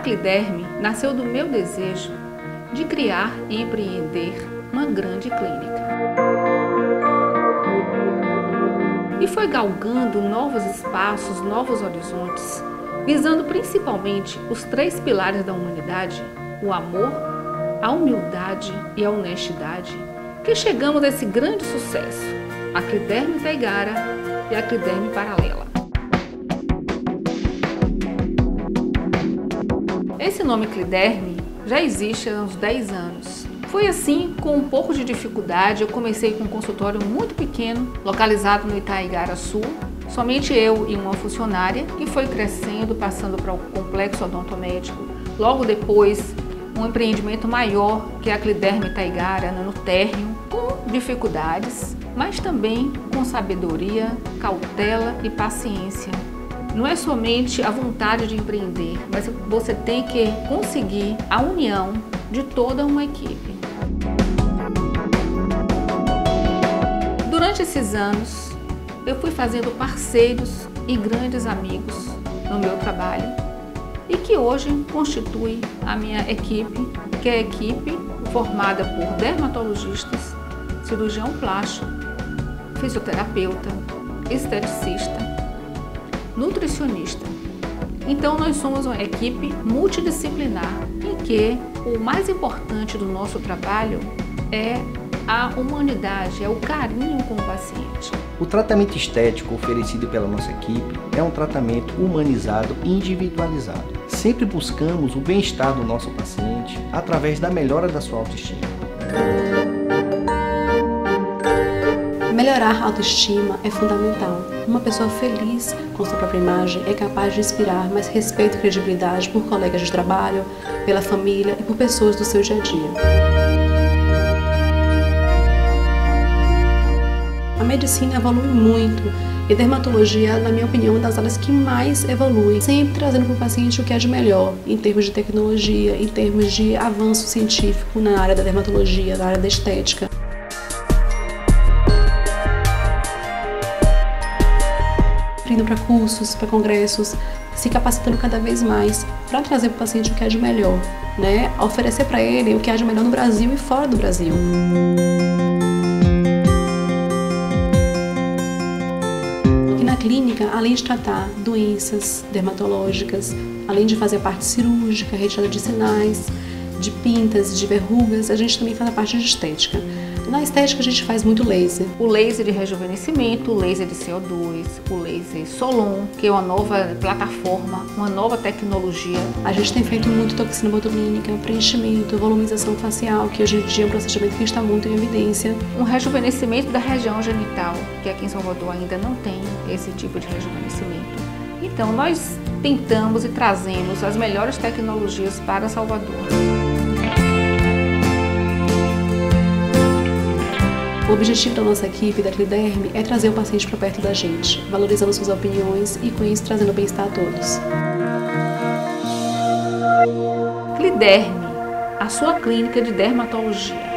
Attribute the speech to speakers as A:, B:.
A: Cliderme nasceu do meu desejo de criar e empreender uma grande clínica. E foi galgando novos espaços, novos horizontes, visando principalmente os 3 pilares da humanidade, o amor, a humildade e a honestidade, que chegamos a esse grande sucesso, a Cliderme Taigara e a Cliderme Paralela. Esse nome Cliderme já existe há uns 10 anos. Foi assim, com um pouco de dificuldade, eu comecei com um consultório muito pequeno, localizado no Itaigara Sul, somente eu e uma funcionária, que foi crescendo, passando para o complexo odontomédico. Logo depois, um empreendimento maior, que é a Cliderme Taigara, no térreo, com dificuldades, mas também com sabedoria, cautela e paciência. Não é somente a vontade de empreender, mas você tem que conseguir a união de toda uma equipe. Durante esses anos, eu fui fazendo parceiros e grandes amigos no meu trabalho e que hoje constitui a minha equipe, que é a equipe formada por dermatologistas, cirurgião plástico, fisioterapeuta, esteticista, nutricionista. Então nós somos uma equipe multidisciplinar em que o mais importante do nosso trabalho é a humanidade, é o carinho com o paciente.
B: O tratamento estético oferecido pela nossa equipe é um tratamento humanizado e individualizado. Sempre buscamos o bem-estar do nosso paciente através da melhora da sua autoestima.
C: Melhorar a autoestima é fundamental. Uma pessoa feliz com sua própria imagem é capaz de inspirar mais respeito e credibilidade por colegas de trabalho, pela família e por pessoas do seu dia a dia. A medicina evolui muito e a dermatologia, na minha opinião, é uma das áreas que mais evolui, sempre trazendo para o paciente o que é de melhor, em termos de tecnologia, em termos de avanço científico na área da dermatologia, na área da estética. Indo para cursos, para congressos, se capacitando cada vez mais para trazer para o paciente o que é de melhor, né? Oferecer para ele o que há de melhor no Brasil e fora do Brasil. Aqui na clínica, além de tratar doenças dermatológicas, além de fazer a parte cirúrgica, retirada de sinais, de pintas, de verrugas, a gente também faz a parte de estética. Na estética a gente faz muito laser.
A: O laser de rejuvenescimento, o laser de CO2, o laser Solon, que é uma nova plataforma, uma nova tecnologia.
C: A gente tem feito muito toxina botulínica, preenchimento, volumização facial, que hoje em dia é um procedimento que está muito em evidência.
A: Um rejuvenescimento da região genital, que aqui em Salvador ainda não tem esse tipo de rejuvenescimento. Então nós tentamos e trazemos as melhores tecnologias para Salvador.
C: O objetivo da nossa equipe, da Cliderme, é trazer o paciente para perto da gente, valorizando suas opiniões e com isso trazendo bem-estar a todos.
A: Cliderme, a sua clínica de dermatologia.